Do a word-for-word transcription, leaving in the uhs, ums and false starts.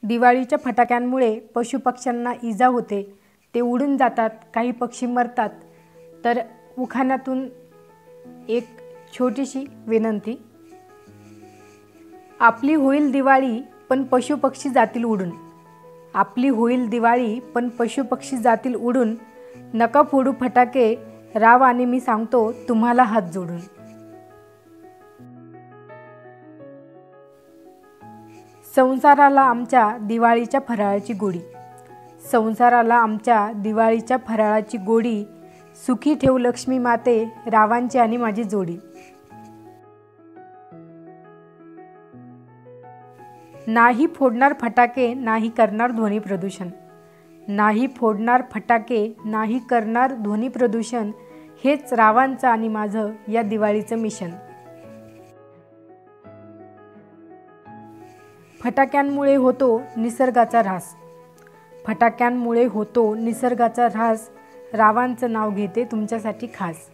दिवाळीच्या फटाक्यांमुळे पशुपक्ष्यांना इजा होते, ते उडून जातात, काही पक्षी मरतात। तर उखाण्यातून एक छोटीशी विनंती, आपली होईल दिवाळी पण पशुपक्षी जातील उडून, आपली होईल दिवाळी पण पशुपक्षी जातील उडून, नका फोडू फटाके राव आणि मी सांगतो तुम्हाला हात जोडून। संसाराला आमच्या दिवाळीच्या फराळाची गोडी, संसाराला आमच्या दिवाळीच्या फराळाची गोडी, सुखी ठेव लक्ष्मी माते रावांची आणि माझी जोडी। नाही फोडणार फटाके नाही करणार ध्वनी प्रदूषण, नाही फोडणार फटाके नाही करणार ध्वनी प्रदूषण, हेच रावांचं आणि माझं या दिवाळीचं मिशन। फटाक्यांमुळे होतो निसर्गाचा ऱ्हास, फटाक्यांमुळे होतो निसर्गाचा ऱ्हास, रावांचं नाव घेते तुमच्यासाठी खास।